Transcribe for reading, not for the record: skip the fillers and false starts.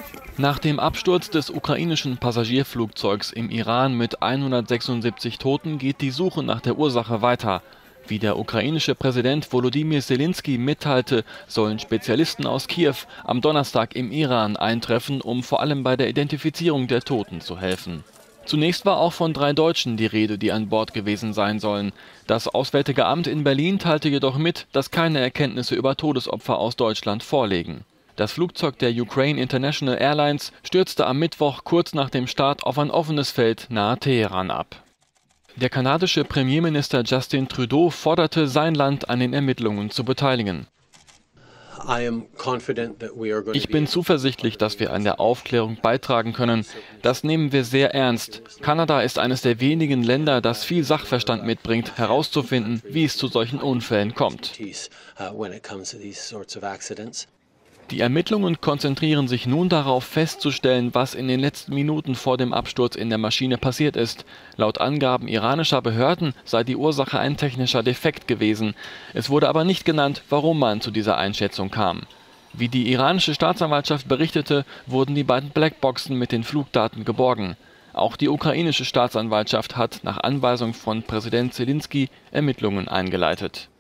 Nach dem Absturz des ukrainischen Passagierflugzeugs im Iran mit 176 Toten geht die Suche nach der Ursache weiter. Wie der ukrainische Präsident Volodymyr Selenskyj mitteilte, sollen Spezialisten aus Kiew am Donnerstag im Iran eintreffen, um vor allem bei der Identifizierung der Toten zu helfen. Zunächst war auch von 3 Deutschen die Rede, die an Bord gewesen sein sollen. Das Auswärtige Amt in Berlin teilte jedoch mit, dass keine Erkenntnisse über Todesopfer aus Deutschland vorliegen. Das Flugzeug der Ukraine International Airlines stürzte am Mittwoch kurz nach dem Start auf ein offenes Feld nahe Teheran ab. Der kanadische Premierminister Justin Trudeau forderte sein Land an den Ermittlungen zu beteiligen. Ich bin zuversichtlich, dass wir an der Aufklärung beitragen können. Das nehmen wir sehr ernst. Kanada ist eines der wenigen Länder, das viel Sachverstand mitbringt, herauszufinden, wie es zu solchen Unfällen kommt. Die Ermittlungen konzentrieren sich nun darauf, festzustellen, was in den letzten Minuten vor dem Absturz in der Maschine passiert ist. Laut Angaben iranischer Behörden sei die Ursache ein technischer Defekt gewesen. Es wurde aber nicht genannt, warum man zu dieser Einschätzung kam. Wie die iranische Staatsanwaltschaft berichtete, wurden die beiden Blackboxen mit den Flugdaten geborgen. Auch die ukrainische Staatsanwaltschaft hat nach Anweisung von Präsident Selenskyj Ermittlungen eingeleitet.